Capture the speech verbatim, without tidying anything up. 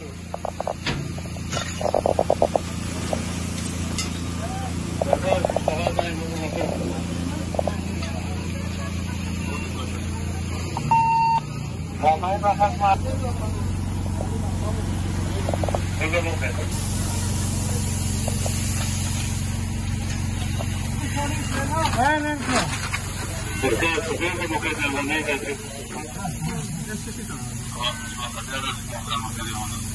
Porque supongo como que se lo nega. Ah, va a pasar a